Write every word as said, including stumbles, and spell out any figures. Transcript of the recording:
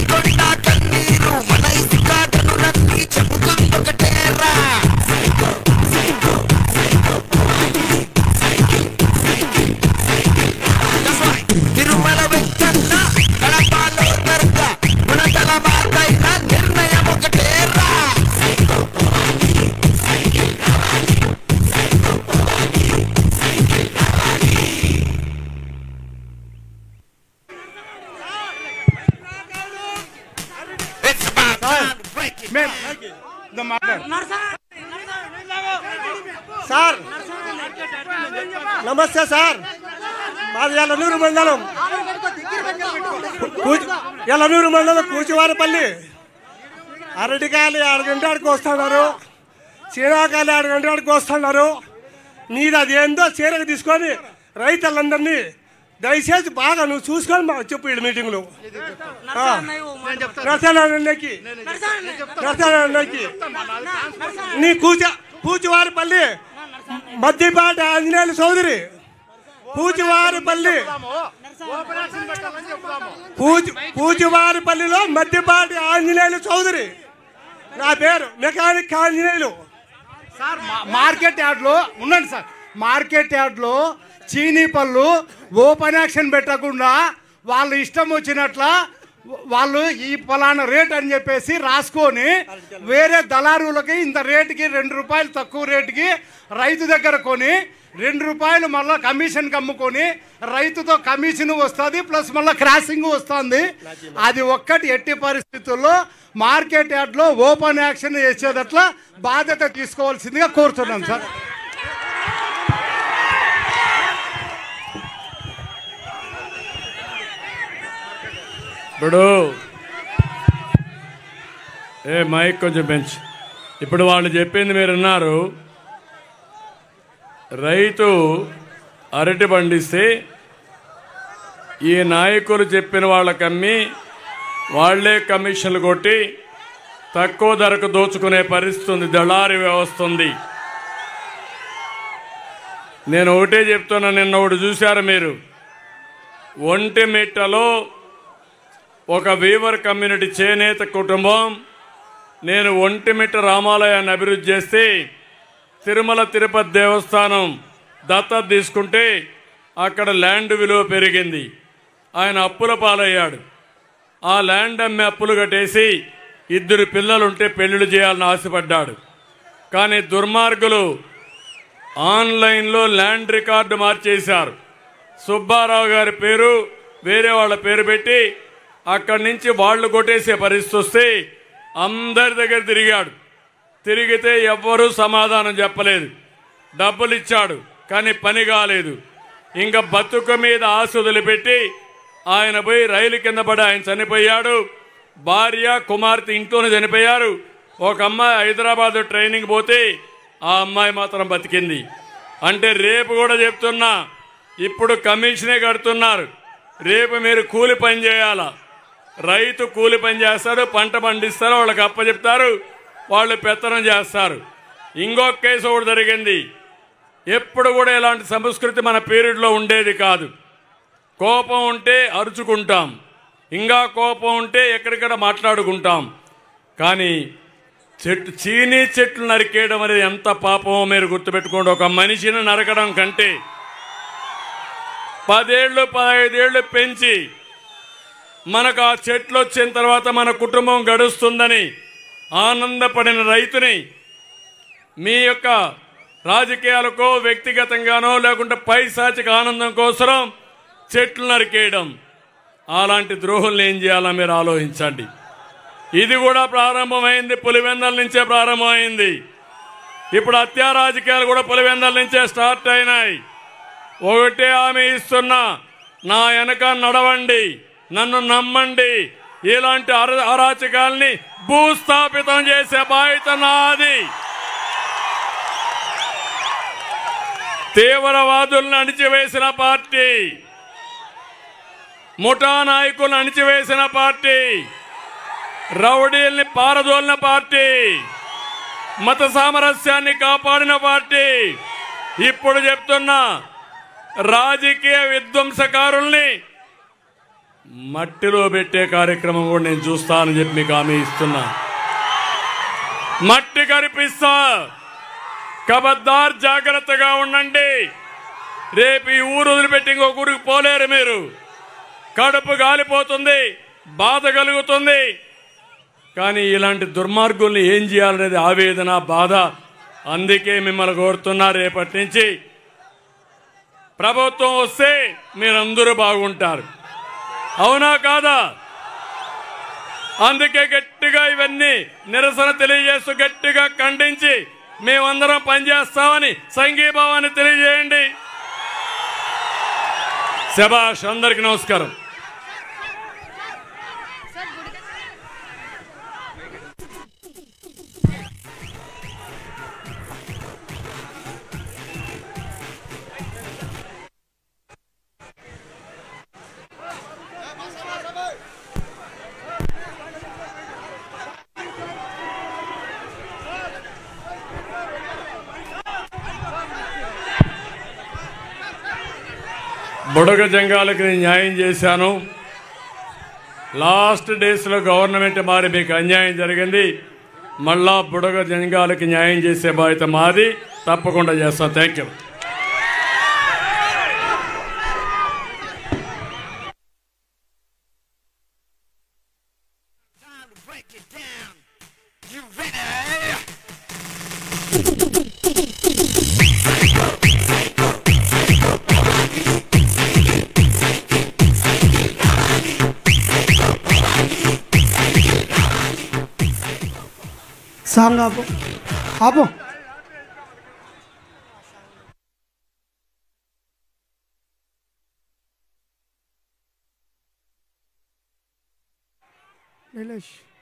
Sir నమస్తే sir, మాది ఎల్లనూరు మండలం ఎల్లనూరు మండలం కూచివారిపల్లి. అరటికాయలు ఆరు గంటలకు వస్తున్నారు, చీనాకాయలు ఆరు గంటలకు వస్తున్నారు. నీది అదేందో చీరకు తీసుకొని రైతులందరినీ దయచేసి బాగా నువ్వు చూసుకొని మాకు చెప్పు. ఈ మీటింగ్లో నరసన్నకి నరసన్నకి నీ కూచ కూచివారిపల్లి మద్దిపాటి ఆంజనేయులు చౌదరి, కూచివారిపల్లి కూచి కూచివారిపల్లిలో మద్దిపాటి ఆంజనేయులు చౌదరి. నా పేరు మెకానిక్ ఆంజనేయులు. సార్ మార్కెట్ యార్డ్లో ఉండండి సార్. మార్కెట్ యార్డ్లో చీనీ పళ్ళు ఓపెన్ యాక్షన్ పెట్టకుండా వాళ్ళు ఇష్టం వచ్చినట్ల వాళ్ళు ఈ ఫలానా రేట్ అని చెప్పేసి రాసుకొని వేరే దళారులకి ఇంత రేటుకి రెండు రూపాయలు తక్కువ రేటుకి రైతు దగ్గర కొని రెండు రూపాయలు మళ్ళీ కమిషన్కి అమ్ముకొని రైతుతో కమిషన్ వస్తుంది, ప్లస్ మళ్ళీ క్రాసింగ్ వస్తుంది. అది ఒక్కటి ఎట్టి పరిస్థితుల్లో మార్కెట్ యార్డ్లో ఓపెన్ యాక్షన్ చేసేదట్లా బాధ్యత తీసుకోవాల్సిందిగా కోరుతున్నాను సార్. ఇప్పుడు ఏ మైక్ కొంచెం పెంచు. ఇప్పుడు వాళ్ళు చెప్పింది మీరు విన్నారు. రైతు అరటి పండిస్తే ఈ నాయకులు చెప్పిన వాళ్ళకి అమ్మి వాళ్లే కమిషన్లు కొట్టి తక్కువ ధరకు దోచుకునే పరిస్థితి ఉంది, దళారీ వ్యవస్థ ఉంది. నేను ఒకటే చెప్తున్నా, నిన్న ఒకటి చూశారు మీరు. ఒంటిమిట్టలో ఒక వీవర్ కమ్యూనిటీ చేనేత కుటుంబం నేను ఒంటిమిట్ట రామాలయాన్ని అభివృద్ధి చేస్తే తిరుమల తిరుపతి దేవస్థానం దత్తత తీసుకుంటే అక్కడ ల్యాండ్ విలువ పెరిగింది. ఆయన అప్పుల పాలయ్యాడు. ఆ ల్యాండ్ అమ్మి అప్పులు కట్టేసి ఇద్దరు పిల్లలుంటే పెళ్లిళ్ళు చేయాలని ఆశపడ్డాడు. కానీ దుర్మార్గులు ఆన్లైన్లో ల్యాండ్ రికార్డు మార్చేశారు. సుబ్బారావు గారి పేరు వేరే వాళ్ళ పేరు పెట్టి అక్కడి నుంచి వాళ్ళు కొట్టేసే పరిస్థితి వస్తే అందరి దగ్గర తిరిగాడు. తిరిగితే ఎవ్వరూ సమాధానం చెప్పలేదు. డబ్బులు ఇచ్చాడు కానీ పని కాలేదు. ఇంకా బతుకు మీద ఆశ వదిలిపెట్టి ఆయన పోయి రైలు కింద పడి ఆయన చనిపోయాడు. భార్య కుమార్తె ఇంట్లోనే చనిపోయారు. ఒక అమ్మాయి హైదరాబాద్ ట్రైనింగ్ పోతే ఆ అమ్మాయి మాత్రం బతికింది. అంటే రేపు కూడా చెప్తున్నా, ఇప్పుడు కమిషనే కడుతున్నారు, రేపు మీరు కూలి పని చేయాలా. రైతు కూలి పని చేస్తాడు, పంట పండిస్తారు, వాళ్ళకి అప్పచెప్తారు, వాళ్ళు పెత్తనం చేస్తారు. ఇంకొక కేసు ఒకటి జరిగింది. ఎప్పుడు కూడా ఇలాంటి సంస్కృతి మన పీరియడ్లో ఉండేది కాదు. కోపం ఉంటే అరుచుకుంటాం, ఇంకా కోపం ఉంటే ఎక్కడిక్కడ మాట్లాడుకుంటాం. కానీ చెట్టు చీనీ చెట్లు నరికేయడం అనేది ఎంత పాపమో మీరు గుర్తుపెట్టుకోండి. ఒక మనిషిని నరకడం కంటే పదేళ్ళు పదహైదేళ్లు పెంచి మనకు ఆ చెట్లు వచ్చిన తర్వాత మన కుటుంబం గడుస్తుందని ఆనందపడిన రైతుని మీ యొక్క రాజకీయాలకో వ్యక్తిగతంగానో లేకుంటే పైశాచిక ఆనందం కోసం చెట్లు నరికేయడం, అలాంటి ద్రోహుల్ని ఏం చేయాలో మీరు ఆలోచించండి. ఇది కూడా ప్రారంభమైంది, పులివెందల నుంచే ప్రారంభమైంది. ఇప్పుడు హత్యా రాజకీయాలు కూడా పులివెందల నుంచే స్టార్ట్ అయినాయి. ఒకటే హామీ ఇస్తున్నా, నా వెనక నడవండి, నన్ను నమ్మండి. ఇలాంటి అరాచకాల్ని భూస్థాపితం చేసే బాధ్యత నాది. తీవ్రవాదులను అణిచివేసిన పార్టీ, ముఠా నాయకులను అణిచివేసిన పార్టీ, రౌడీల్ని పారదోలిన పార్టీ, మత సామరస్యాన్ని కాపాడిన పార్టీ. ఇప్పుడు చెప్తున్నా, రాజకీయ విధ్వంసకారుల్ని మట్టిలో పెట్టే కార్యక్రమం కూడా నేను చూస్తానని చెప్పి మీకు హామీ ఇస్తున్నా. మట్టి కనిపిస్తా, కబద్దార్ జాగ్రత్తగా ఉండండి. రేపు ఈ ఊరు వదిలిపెట్టి ఇంకొక ఊరికి పోలేరు మీరు. కడుపు గాలిపోతుంది, బాధ కలుగుతుంది. కానీ ఇలాంటి దుర్మార్గుల్ని ఏం చేయాలనేది ఆవేదన, బాధ. అందుకే మిమ్మల్ని కోరుతున్నా, రేపటి నుంచి ప్రభుత్వం వస్తే మీరందరూ బాగుంటారు. అవునా కాదా? అందుకే గట్టిగా ఇవన్నీ నిరసన తెలియజేస్తూ గట్టిగా ఖండించి మేమందరం పనిచేస్తామని సంఘీభావాన్ని తెలియజేయండి. శభాష్. అందరికి నమస్కారం. బుడగ జంగాలకి నేను న్యాయం చేశాను. లాస్ట్ డేస్లో గవర్నమెంట్ మారి మీకు అన్యాయం జరిగింది. మళ్ళా బుడగ జంగాలకి న్యాయం చేసే బాధ్యత మాది. తప్పకుండా చేస్తాం. Thank you. సాంగ్ ఆపు ఆపు. నీలేష్